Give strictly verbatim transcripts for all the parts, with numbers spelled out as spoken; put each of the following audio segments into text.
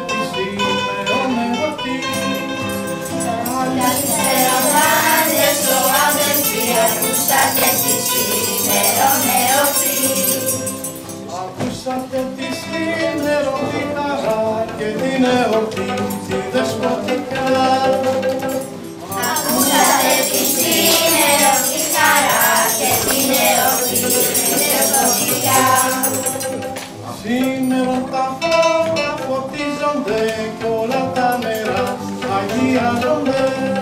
τη σήμερον εορτή. Καλησπεροδάνες ο αδελφοί, ακούσατε τη σήμερον εορτή. Ακούσατε τη σήμερον τη χαρά και την εορτή τη δεσποτικά. Ακούσατε τη σήμερον τη χαρά και την εορτή τη δεσποτικά. Σήμερον τα φώτα φωτίζονται κι όλα τα νερά αγιάζονται.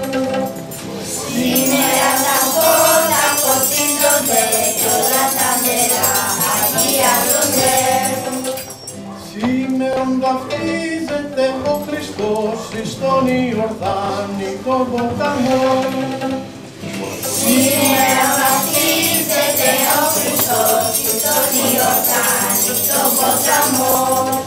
Σήμερα τα φώτα φωτίζονται κι όλα τα νερά αγιάζονται. Σήμερον βαφτίζεται ο Χριστός εις τον Ιορδάνη τον ποταμό. Σήμερα βαφτίζεται ο Χριστός εις τον Ιορδάνη τον ποταμό.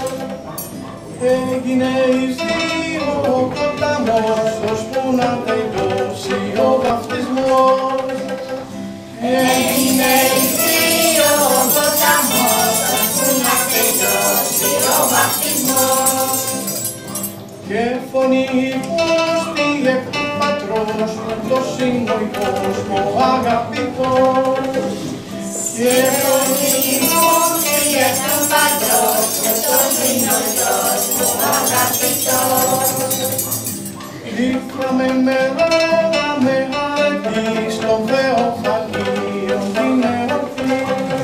Έγινε εις δύο ο ποταμός, ώσπου να τελειώσει ο βαφτισμός. Έγινε εις δύο ο ποταμός, ώσπου να τελειώσει ο βαφτισμός. Και φωνή υπούστη εκ του Πατρός, ούτως είναι ο Υιός μου αγαπητός. Και φωνή υπούστη εκ του Πατρός, ούτως είναι ο Υιός μου αγαπητός. Ήρθαμε με ρόδα με αρετή, στον Θεοφανίον την εορτή.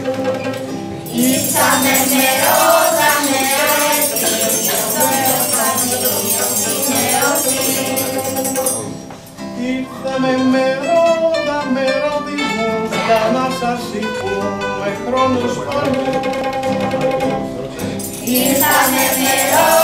Ήρθαμε με ρόδα με αρετή, στον Θεοφανίον την εορτή. Ήρθαμε με ρόδα με ροδισμούς, για να σας σηκούμε χρόνους πολλούς. Ήρθαμε με ρόδα